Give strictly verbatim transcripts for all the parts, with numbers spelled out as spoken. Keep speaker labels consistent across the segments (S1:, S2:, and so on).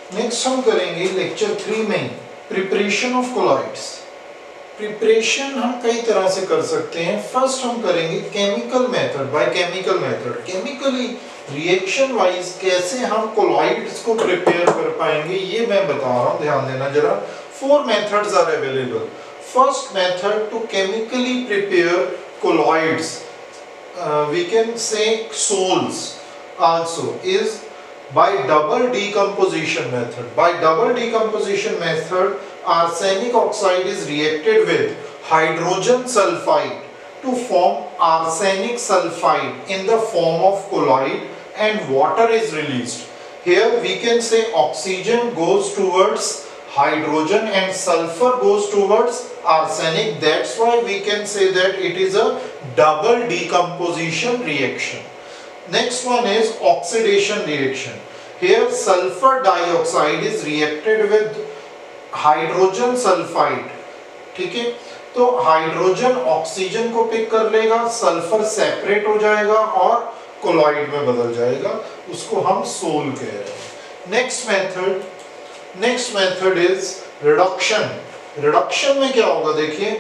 S1: Next हम करेंगे lecture three में प्रिपरेशन ऑफ कोलॉइड्स। प्रिपरेशन हम कई तरह से कर सकते हैं। फर्स्ट हम करेंगे chemical method, by chemical method. Chemically reaction wise कैसे हम कोलॉइड्स को प्रिपेयर कर पाएंगे ये मैं बता रहा हूँ, ध्यान देना जरा। Four methods are available. First method to chemically prepare colloids, uh, we can say sols also, is by double decomposition method. By double decomposition method, arsenic oxide is reacted with hydrogen sulfide to form arsenic sulfide in the form of colloid, and water is released. Here we can say oxygen goes towards hydrogen and sulfur goes towards arsenic. That's why we can say that it is a double decomposition reaction. Next one is oxidation reaction. Here sulfur dioxide is reacted with hydrogen sulfide. ठीक है, तो hydrogen oxygen को pick कर लेगा, sulphur separate हो जाएगा और colloid में बदल जाएगा, उसको हम सोल कह रहे हैं। Next method next method is reduction. Reduction में क्या होगा देखिए,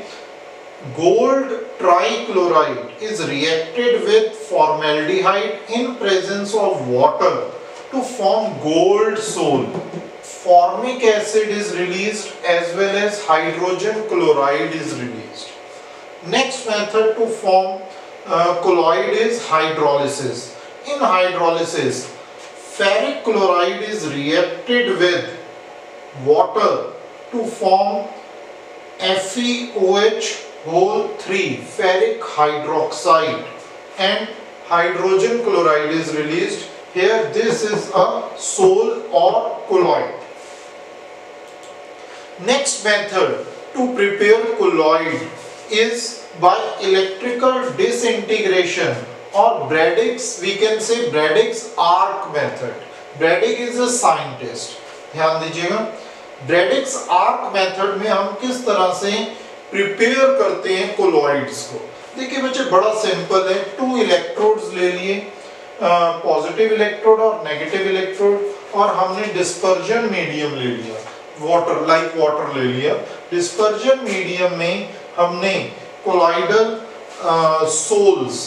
S1: gold trichloride is reacted with formaldehyde in presence of water to form gold sol. Formic acid is released as well as hydrogen chloride is released. Next method to form uh, colloid is hydrolysis. In hydrolysis, ferric chloride is reacted with water to form F e O H whole three, ferric hydroxide, and hydrogen chloride is released. Here this is a sol or colloid. Next method to prepare colloid is by electrical disintegration, or Braddock's, we can say Braddock's arc method. Braddock is a scientist. ध्यान दीजिएगा, Braddock's arc method में हम किस तरह से prepare करते हैं colloids को। देखिए बच्चे बड़ा सिंपल है। टू इलेक्ट्रोड्स ले लिए, पॉजिटिव इलेक्ट्रोड और नेगेटिव इलेक्ट्रोड, और हमने डिस्पर्जन मीडियम ले लिया, वाटर, लाइक वाटर ले लिया। डिस्पर्जन मीडियम में हमने कोलॉइडल सोल्स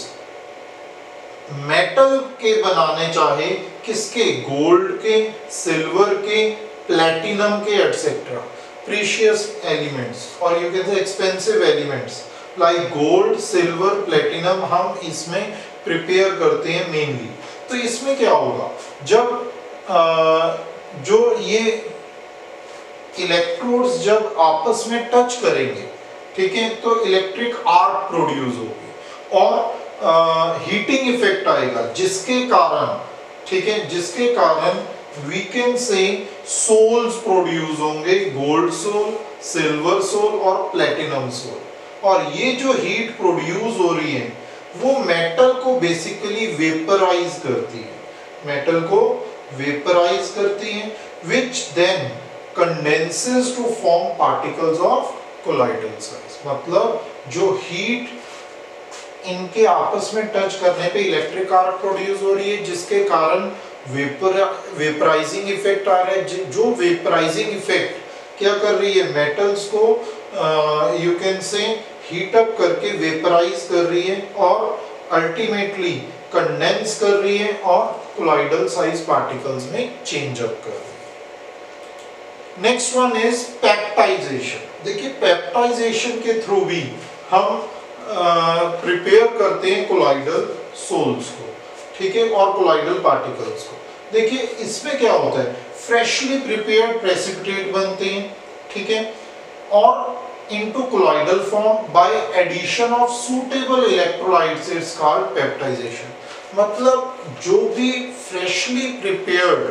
S1: मेटल के बनाने चाहे, किसके, गोल्ड के, सिल्वर के, प्लैटिनम के, एटसेट्रा, प्रीशियस एलिमेंट्स, और you can say expensive elements like gold, silver, platinum हम इसमें प्रिपेयर करते हैं मेनली। तो इसमें क्या होगा, जब आ, जो ये इलेक्ट्रोड्स जब आपस में टच करेंगे, ठीक है, तो इलेक्ट्रिक आर्क प्रोड्यूस होगी और हीटिंग इफेक्ट आएगा, जिसके कारण, ठीक है, जिसके कारण we can say sols produce होंगे, गोल्ड सोल, सिल्वर सोल और प्लैटिनम सोल। और ये जो हीट प्रोड्यूस हो रही है वो मेटल को बेसिकली वेपराइज करती है, मेटल को वेपराइज करती है, which then condenses to form particles of colloidal size। मतलब जो हीट इनके आपस में टच करने पे इलेक्ट्रिक आर्क प्रोड्यूस हो रही है, जिसके कारण वेपर वेपराइजिंग इफेक्ट आ रहा है। जो वेपराइजिंग इफेक्ट क्या कर रही है, मेटल्स को you can say heat up करके वेपराइज कर रही है और अल्टीमेटली कंडेंस कर रही है और कोलॉइडल साइज पार्टिकल्स में चेंज अप कर रही है। Next one is peptization. देखिए पेप्टाइजेशन के थ्रू भी हम प्रिपेयर uh, करते हैं कोलॉइडल सोल्स को, ठीक है, और कोलॉइडल पार्टिकल्स को। देखिए इसमें क्या होता है, फ्रेशली प्रिपेयर्ड प्रेसिपिटेट बनते हैं, ठीक है, और into colloidal form by addition of suitable electrolytes is called peptization। मतलब जो भी freshly prepared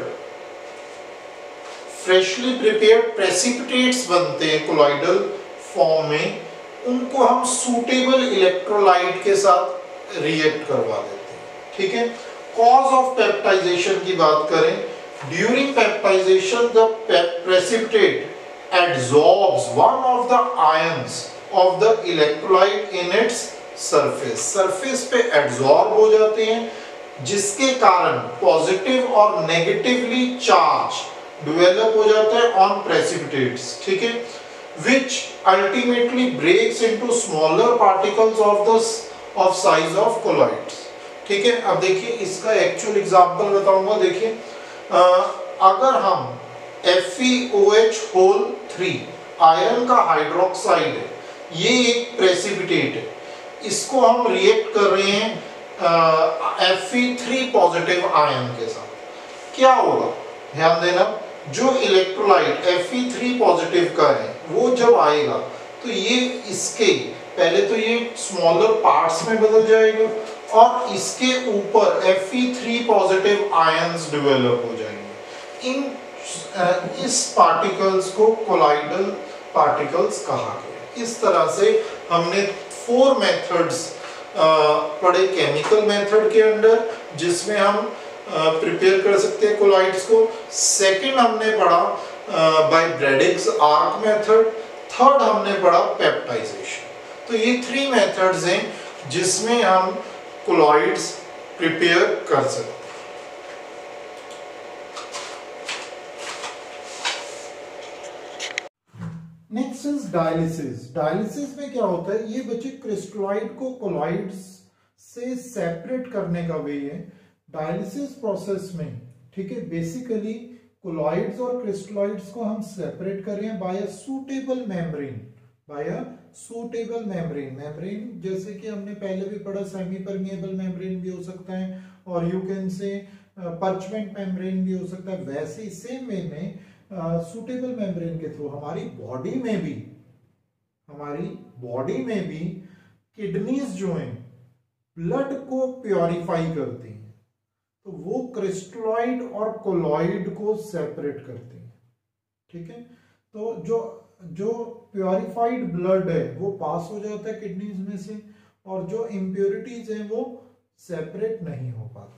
S1: freshly prepared precipitates बनते हैं colloidal form में, उनको हम suitable electrolyte के साथ react करवा देते हैं, ठीक है। cause of peptization की बात करें, during peptization the precipitate absorbs one of the ions of the electrolyte in its surface। surface पे absorb हो जाते हैं, जिसके कारण पॉजिटिव और नेगेटिवली चार्ज डेवलप हो जाता है ऑन प्रेसिपिटेट्स, ठीक है, which ultimately breaks into smaller particles of the of size of colloids, ठीक है। अब देखिए इसका एक्चुअल एग्जांपल बताऊंगा। देखिए अगर हम F E O H whole three iron का हाइड्रोक्साइड है, ये एक प्रेसिपिटेट है, इसको हम रिएक्ट कर रहे हैं F E three positive ion के साथ, क्या होगा ध्यान देना, जो electrolyte F E three positive का है वो जब आएगा तो ये इसके पहले तो ये स्मॉलर पार्ट्स में बदल जाएगा और इसके ऊपर F E three positive ions develop हो जाएंगे। इन इस पार्टिकल्स को कोलाइडल पार्टिकल्स कहा गया। इस तरह से हमने फोर मेथड्स पढ़े केमिकल मेथड के अंदर, जिसमें हम प्रिपेयर कर सकते हैं कोलाइड्स को। सेकंड हमने पढ़ा by Bredig's arc method. Third हमने पढ़ा पेप्टाइजेशन। तो ये थ्री मेथड्स हैं जिसमें हम कोलाइड्स प्रिपेयर कर सकते हैं। Next is dialysis. डायलिसिस में क्या होता है, ये बच्चे क्रिस्टलॉइड को कोलाइड्स से सेपरेट करने का वे है डायलिसिस प्रोसेस में, ठीक है। बेसिकली कोलॉइड्स और क्रिस्टलॉइड्स को हम सेपरेट कर रहे हैं by a suitable membrane, by a suitable membrane. Membrane जैसे कि हमने पहले भी पढ़ा, सेमी परमिएबल मेम्ब्रेन भी हो सकता है और you can say parchment membrane भी हो सकता है। वैसे सेम वे में सूटेबल मेम्ब्रेन के थ्रू हमारी बॉडी में भी हमारी बॉडी में भी किडनीज जो हैं ब्लड को प्योरीफाई करती हैं, तो वो क्रिस्टलॉइड और कोलॉइड को सेपरेट करती हैं, ठीक है। तो जो जो प्योरीफाइड ब्लड है वो पास हो जाता है किडनीज में से, और जो इम्प्योरिटीज हैं वो सेपरेट नहीं हो पाती।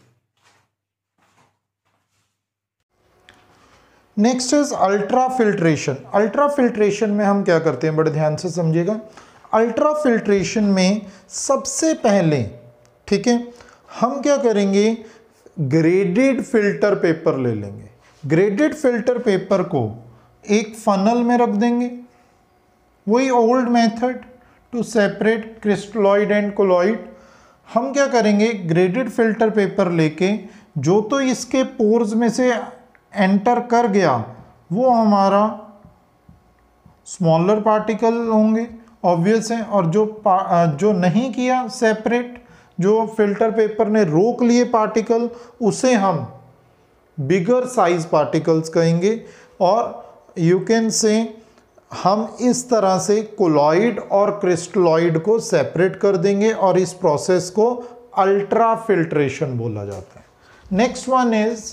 S1: Next is ultra filtration. Ultra filtration में हम क्या करते हैं, बड़े ध्यान से समझिएगा। अल्ट्रा फिल्ट्रेशन में सबसे पहले, ठीक है, हम क्या करेंगे, ग्रेडेड फिल्टर पेपर ले लेंगे। ग्रेडेड फिल्टर पेपर को एक फनल में रख देंगे, वही old method to separate crystalloid and colloid. हम क्या करेंगे, ग्रेडेड फिल्टर पेपर लेके जो तो इसके पोर्स में से एंटर कर गया वो हमारा स्मॉलर पार्टिकल होंगे, ऑब्वियस है, और जो जो नहीं किया सेपरेट, जो फिल्टर पेपर ने रोक लिए पार्टिकल, उसे हम बिगर साइज पार्टिकल्स कहेंगे। और यू कैन से हम इस तरह से कोलॉइड और क्रिस्टलॉइड को सेपरेट कर देंगे और इस प्रोसेस को अल्ट्रा फिल्ट्रेशन बोला जाता है। Next one is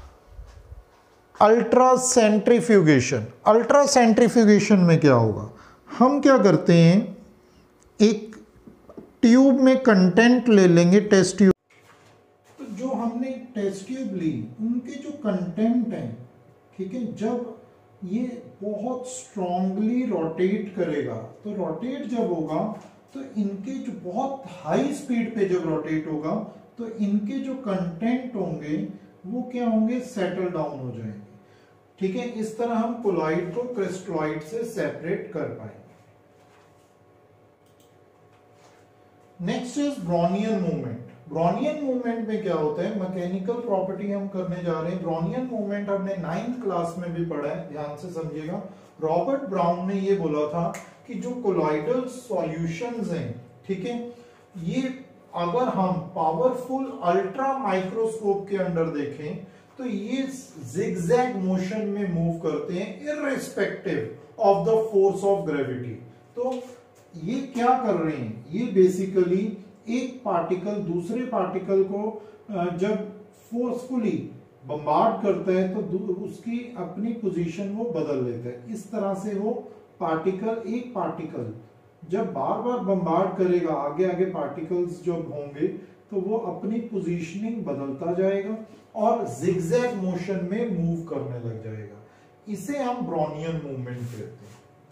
S1: ultra centrifugation. Ultra centrifugation में क्या होगा, हम क्या करते हैं, एक ट्यूब में कंटेंट ले लेंगे, टेस्ट ट्यूब। तो जो हमने टेस्ट ट्यूब ली उनके जो कंटेंट हैं, ठीक है, जब ये बहुत स्ट्रांगली रोटेट करेगा, तो रोटेट जब होगा तो इनके जो बहुत हाई स्पीड पे जब रोटेट होगा तो इनके जो कंटेंट होंगे वो क्या होंगे, सेटल डाउन हो जाएंगे, ठीक है। इस तरह हम कोलॉइड को क्रिस्टलॉइड से सेपरेट कर पाएंगे। Next is Brownian movement. Brownian movement में क्या होता है, मैकेनिकल प्रॉपर्टी हम करने जा रहे हैं। ब्रोनियन मूवमेंट हमने नाइन्थ क्लास में भी पढ़ा है, ध्यान से समझिएगा। रॉबर्ट ब्राउन ने ये बोला था कि जो कोलॉइडल सॉल्यूशंस हैं, ठीक है, ये अगर हम पावरफुल अल्ट्रा माइक्रोस्कोप के अंदर देखें तो ये जिगजैग मोशन में मूव करते हैं irrespective of the force of gravity. तो ये क्या कर रहे हैं, ये बेसिकली एक पार्टिकल दूसरे पार्टिकल को जब फोर्सफुली बम्बार्ड करता है तो उसकी अपनी पोजीशन वो बदल लेता है। इस तरह से वो पार्टिकल, एक पार्टिकल जब बार बार बम्बार्ड करेगा, आगे आगे पार्टिकल्स जब होंगे तो वो अपनी पोजीशनिंग बदलता जाएगा और जिगजैग मोशन में मूव करने लग जाएगा। इसे हम ब्रोनियन मूवमेंट कहते हैं।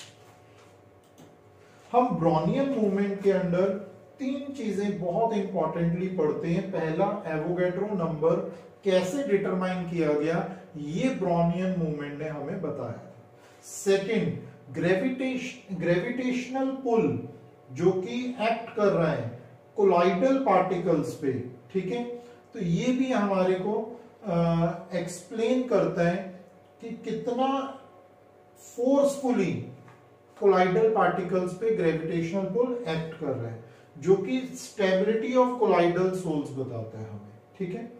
S1: हम ब्रोनियन मूवमेंट के अंदर तीन चीजें बहुत इंपॉर्टेंटली पढ़ते हैं। पहला एवोगैड्रो नंबर, कैसे डिटरमाइन किया गया, ये ब्राउनियन मूवमेंट ने हमें बताया। सेकंड, ग्रेविटेशन ग्रेविटेशनल पुल जो कि एक्ट कर रहा है कोलाइडल पार्टिकल्स पे, ठीक है, तो ये भी हमारे को एक्सप्लेन करता है कि कितना फोर्सफुली कोलाइडल पार्टिकल्स पे ग्रेविटेशनल पुल एक्ट कर रहा है, जो कि स्टेबिलिटी ऑफ कोलाइडल सोल्स बताता है हमें, ठीक है।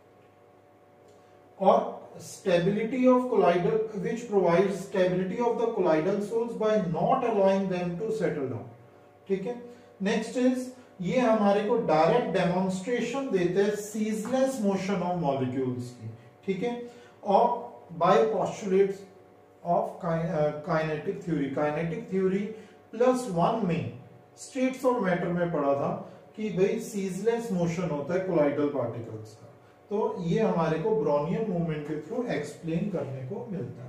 S1: और stability of collider which provides stability of the colloidal soles by not allowing them to settle down, ठीक है। नेक्स्ट इज ये हमारे को डायरेक्ट डेमोन्स्ट्रेशन देते हैं सीजलेस मोशन ऑफ मॉलिक्यूल्स की, ठीक है, और by postulates of kinetic theory. Kinetic theory plus one में स्टेट्स ऑफ मैटर में पढ़ा था कि भाई सीजलेस मोशन होता है कोलाइडल पार्टिकल्स का, तो ये हमारे को ब्राउनियन मूवमेंट के थ्रू एक्सप्लेन करने को मिलता है।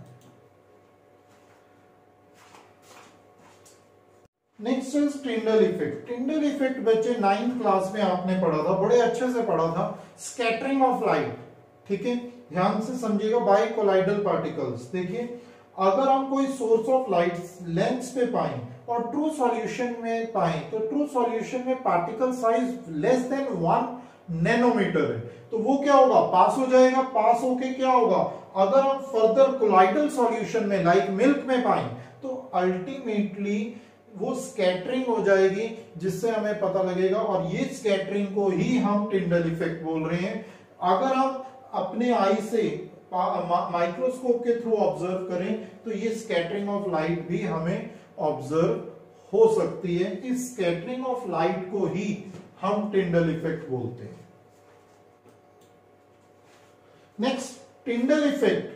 S1: Next is Tyndall effect. Tyndall effect बच्चे नाइन्थ क्लास में आपने पढ़ा था, बड़े अच्छे से पढ़ा था, स्कैटरिंग ऑफ लाइट, ठीक है, ध्यान से समझिएगा, बाय कोलाइडल पार्टिकल्स। देखिए अगर हम कोई सोर्स ऑफ लाइट लेंस पे पाएं और ट्रू सॉल्यूशन में पाएं, तो ट्रू सॉल्यूशन में particle size less than one nanometre है, तो वो क्या होगा, पास हो जाएगा। पास होके क्या होगा, अगर हम फर्दर कोलाइडल सॉल्यूशन में लाइक मिल्क में पाएं, तो अल्टीमेटली वो स्कैटरिंग हो जाएगी, जिससे हमें पता लगेगा, और ये स्कैटरिंग को ही हम टिंडल इफेक्ट बोल रहे हैं। अगर हम अपने आई से माइक्रोस्कोप के थ्रू ऑब्जर्व करें, तो ये स्कैटरिंग ऑफ लाइट भी हमें ऑब्जर्व हो सकती है। इस स्कैटरिंग ऑफ लाइट को ही हम टिंडल इफेक्ट बोलते हैं। Next, Tyndall effect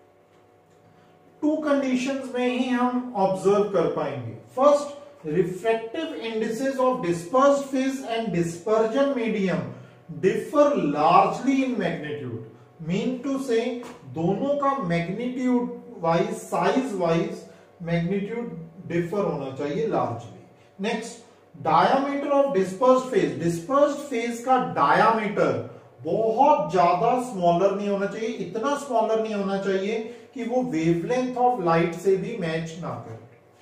S1: two conditions में ही हम ऑब्जर्व कर पाएंगे। First, refractive indices of dispersed phase and dispersion medium differ largely in magnitude. Mean to say दोनों का magnitude wise, size wise magnitude differ होना चाहिए largely. Next, diameter of dispersed phase. Dispersed phase का diameter बहुत ज्यादा smaller नहीं होना चाहिए, इतना स्मॉलर नहीं होना चाहिए कि वो वेवलेंथ ऑफ लाइट से भी मैच ना करे।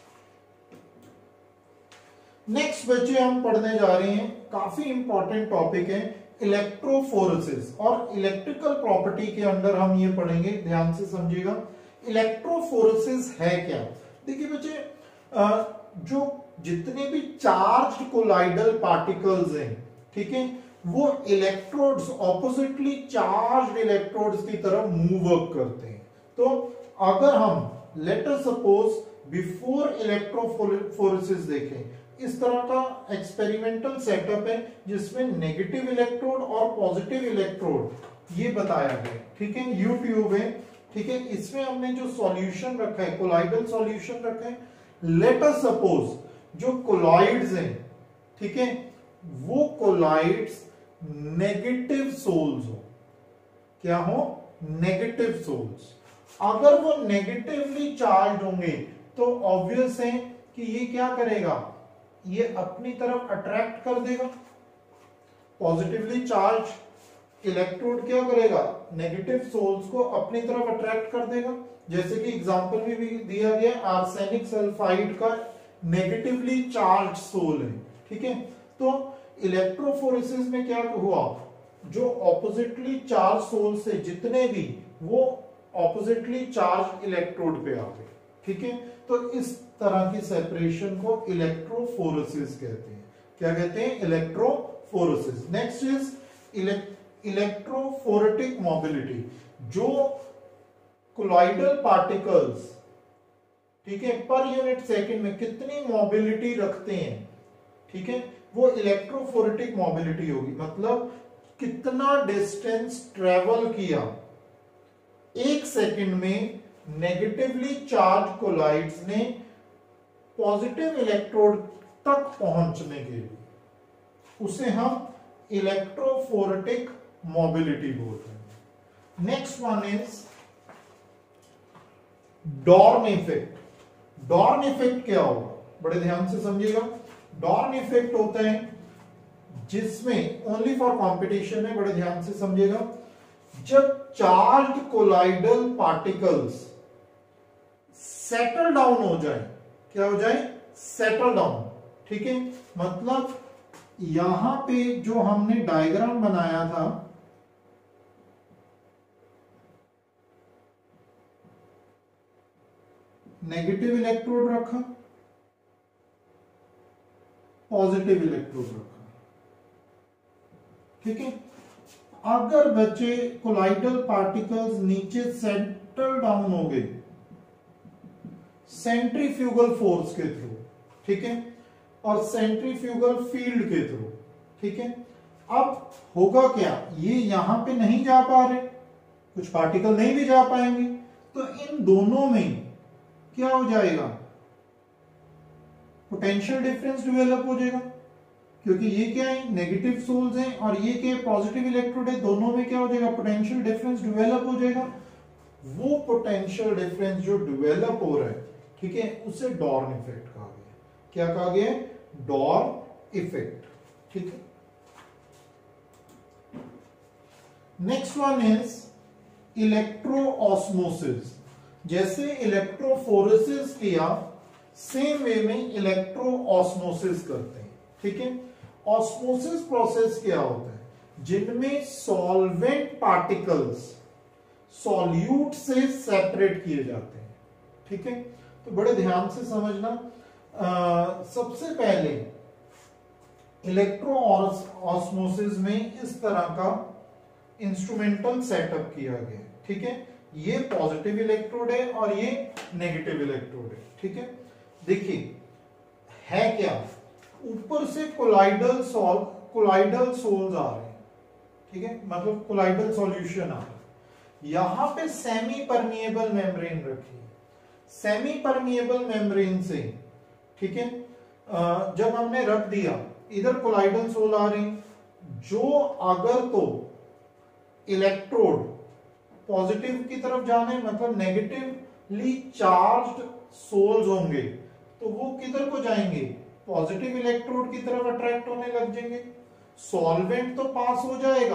S1: नेक्स्ट बच्चे हम पढ़ने जा रहे हैं, काफी इंपॉर्टेंट टॉपिक है, इलेक्ट्रोफोरेसिस, और इलेक्ट्रिकल प्रॉपर्टी के अंदर हम ये पढ़ेंगे, ध्यान से समझिएगा। इलेक्ट्रोफोरेसिस है क्या? देखिए बच्चे, जो जितने भी चार्ज कोलाइडल पार्टिकल्स हैं, ठीक है, वो इलेक्ट्रोड्स, ऑपोजिटली चार्ज इलेक्ट्रोड्स की तरफ मूव अप करते हैं। तो अगर हम let us suppose before electrophoresis देखें, इस तरह का एक्सपेरिमेंटल सेटअप है जिसमें नेगेटिव इलेक्ट्रोड और पॉजिटिव इलेक्ट्रोड ये बताया गया, ठीक है, यू ट्यूब है, ठीक है, इसमें हमने जो सॉल्यूशन रखा है, कोलाइडल सॉल्यूशन रखा है। लेट अस सपोज जो कोलॉइड्स हैं, ठीक है, वो कोलॉइड्स नेगेटिव सोल्स हो, क्या हो, नेगेटिव सोल्स। अगर वो नेगेटिवली चार्ज होंगे तो ऑब्वियस है कि ये क्या करेगा, ये अपनी तरफ अट्रैक्ट कर देगा। पॉजिटिवली चार्ज इलेक्ट्रोड क्या करेगा, नेगेटिव सोल्स को अपनी तरफ अट्रैक्ट कर देगा। जैसे कि एग्जांपल में भी दिया गया, आर्सेनिक सल्फाइड का नेगेटिवली चार्ज सोल है, ठीक है। तो इलेक्ट्रोफोरेसिस में क्या हुआ, जो ऑपोजिटली चार्ज सोल से जितने भी, वो ऑपोजिटली चार्ज इलेक्ट्रोड पे आ गए, ठीक है। तो इस तरह की सेपरेशन को इलेक्ट्रोफोरेसिस कहते हैं। क्या कहते हैं, electrophoresis. Next is electrophoretic mobility. जो कोलॉइडल पार्टिकल्स, ठीक है, पर यूनिट सेकंड में कितनी मोबिलिटी रखते हैं, ठीक है, वो इलेक्ट्रोफोरेटिक मोबिलिटी होगी। मतलब कितना डिस्टेंस ट्रेवल किया एक सेकंड में नेगेटिवली चार्ज कोलॉइड्स ने पॉजिटिव इलेक्ट्रोड तक पहुंचने के लिए, उसे हम इलेक्ट्रोफोरेटिक मोबिलिटी बोलते हैं। Next one is Dorn effect. Dorn effect क्या होगा, बड़े ध्यान से समझिएगा। डॉर्न इफेक्ट होता है जिसमें, ओनली फॉर कंपटीशन है, बड़े ध्यान से समझिएगा, जब charge colloidal particles settle down हो जाए, क्या हो जाए, सेटल डाउन, ठीक है, मतलब यहां पे जो हमने डायग्राम बनाया था, नेगेटिव इलेक्ट्रोड रखा, पॉजिटिव इलेक्ट्रोड रखा, ठीक है। अगर बचे कोलाइडल पार्टिकल्स नीचे सेटल डाउन हो गए सेंट्रीफ्यूगल फोर्स के थ्रू, ठीक है, और सेंट्रीफ्यूगल फील्ड के थ्रू, ठीक है, अब होगा क्या, ये यहां पे नहीं जा पा रहे, कुछ पार्टिकल नहीं भी जा पाएंगे, तो इन दोनों में क्या हो जाएगा, पोटेंशियल डिफरेंस डेवलप हो जाएगा, क्योंकि ये क्या है, नेगेटिव सोल्स हैं और ये क्या है, पॉजिटिव इलेक्ट्रोड है, दोनों में क्या हो जाएगा, पोटेंशियल डिफरेंस डेवलप हो जाएगा। वो पोटेंशियल डिफरेंस जो डेवलप हो रहा है, ठीक है, उसे डॉर्न इफेक्ट कहा गया। क्या कहा गया, डॉर्न इफेक्ट, ठीक है। Next one is electroosmosis. जैसे इलेक्ट्रोफोरेसिस किया, सेम वे में इलेक्ट्रोऑस्मोसिस करते हैं, ठीक है। ऑस्मोसिस प्रोसेस क्या होता है, जिनमें सॉल्वेंट पार्टिकल्स सॉल्यूट से सेपरेट किए जाते हैं, ठीक है। तो बड़े ध्यान से समझना, आ, सबसे पहले इलेक्ट्रो ऑस्मोसिस में इस तरह का इंस्ट्रूमेंटल सेटअप किया गया, ठीक है। ये पॉजिटिव इलेक्ट्रोड है और ये नेगेटिव इलेक्ट्रोड है, ठीक है। देखिए है क्या, ऊपर से कोलाइडल सॉल कोलाइडल सोल्स आ रहे हैं, ठीक है, मतलब कोलाइडल सॉल्यूशन आ रहा है। यहां पे सेमी परमिएबल मेम्ब्रेन रखी है, सेमी परमिएबल मेम्ब्रेन से, ठीक है, जब हमने रख दिया, इधर कोलाइडल सोल आ रहे हैं, जो अगर तो इलेक्ट्रोड पॉजिटिव की तरफ जाने, मतलब नेगेटिवली चार्ज्ड सोल्स होंगे, तो वो किधर को जाएंगे, पॉजिटिव इलेक्ट्रोड की तरफ अट्रैक्ट होने लग जाएंगे, सॉल्वेंट तो पास हो जाएगा,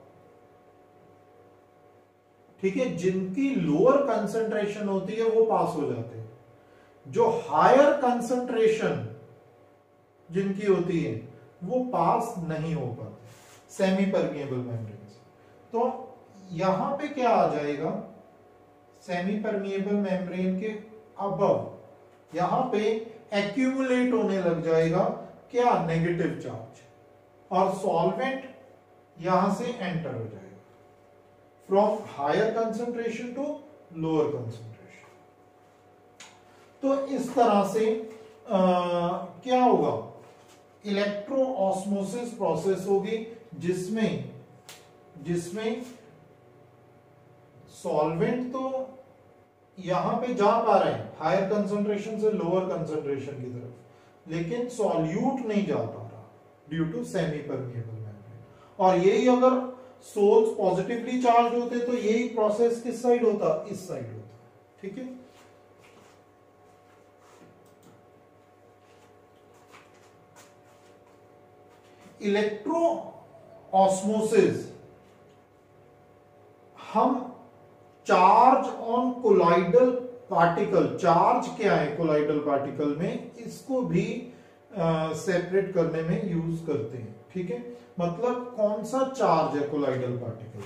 S1: ठीक है, जिनकी लोअर कंसंट्रेशन होती है वो पास हो जाते हैं, जो हायर कंसंट्रेशन जिनकी होती है वो पास नहीं हो पाते सेमी परमिएबल मेम्ब्रेन से। तो यहां पे क्या आ जाएगा, सेमी परमिएबल मेम्ब्रेन के अबव यहां पे एक्यूमुलेट होने लग जाएगा क्या, नेगेटिव चार्ज, और सॉल्वेंट यहां से एंटर हो जाएगा, from higher concentration to lower concentration. तो इस तरह से आ, क्या होगा, इलेक्ट्रो ऑस्मोसिस प्रोसेस होगी, जिसमें जिसमें सॉल्वेंट तो यहां पे जा पा रहे हैं हायर कंसंट्रेशन से लोअर कंसंट्रेशन की तरफ, लेकिन सॉल्यूट नहीं जा पा रहा due to semi permeable membrane. और यही अगर सोल्स पॉजिटिवली चार्ज होते तो यही प्रोसेस किस साइड होता, इस साइड होता, ठीक है। इलेक्ट्रो ऑस्मोसिस, हम charge on colloidal particle, charge क्या है कोलाइडल पार्टिकल में, इसको भी सेपरेट करने में यूज करते हैं, ठीक है। मतलब कौन सा चार्ज है कोलाइडल पार्टिकल।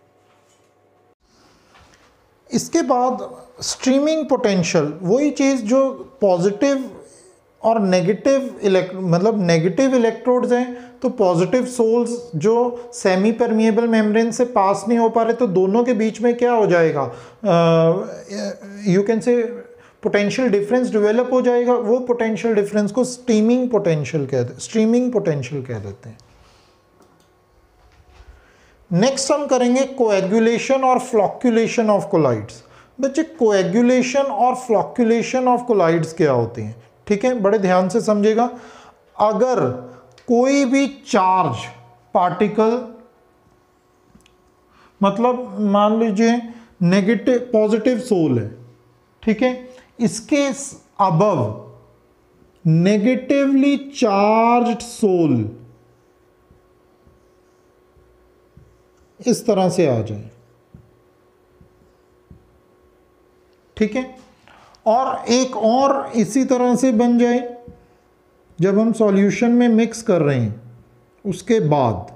S1: इसके बाद स्ट्रीमिंग पोटेंशियल, वही चीज जो पॉजिटिव और नेगेटिव इलेक्ट मतलब नेगेटिव इलेक्ट्रोड्स हैं, तो पॉजिटिव सोल्स जो सेमी परमिएबल मेम्ब्रेन से पास नहीं हो पा रहे, तो दोनों के बीच में क्या हो जाएगा, you can say potential difference develop हो जाएगा। वो पोटेंशियल डिफरेंस को स्ट्रीमिंग पोटेंशियल कहते स्ट्रीमिंग पोटेंशियल कह देते हैं। नेक्स्ट हम करेंगे कोएगुलेशन और फ्लॉक्यूलेशन ऑफ कोलाइड्स। बच्चे कोएगुलेशन और फ्लॉक्यूलेशन ऑफ कोलाइड्स क्या होते हैं, ठीक है, बड़े ध्यान से समझिएगा। अगर कोई भी चार्ज पार्टिकल, मतलब मान लीजिए नेगेटिव पॉजिटिव सोल है, ठीक है, इसके अबव नेगेटिवली चार्ज्ड सोल इस तरह से आ जाए, ठीक है। और एक और इसी तरह से बन जाए जब हम सॉल्यूशन में मिक्स कर रहे हैं, उसके बाद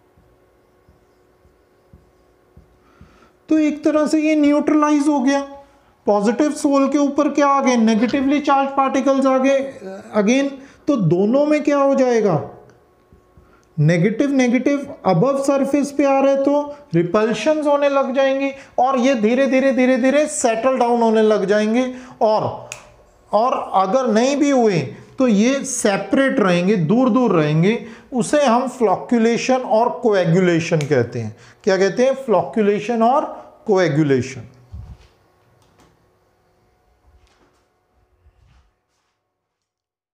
S1: तो एक तरह से ये न्यूट्रलाइज हो गया। पॉजिटिव सोल के ऊपर क्या आ गए, नेगेटिवली चार्ज पार्टिकल्स आ गए अगेन, तो दोनों में क्या हो जाएगा, नेगेटिव नेगेटिव अबव सरफेस पे आ रहे तो रिपल्शंस होने लग जाएंगी और ये धीरे धीरे धीरे धीरे सेटल डाउन होने लग जाएंगे। और और अगर नहीं भी हुए तो ये सेपरेट रहेंगे, दूर दूर रहेंगे। उसे हम फ्लॉक्यूलेशन और कोएगुलेशन कहते हैं। क्या कहते हैं, फ्लॉक्यूलेशन और कोएगुलेशन।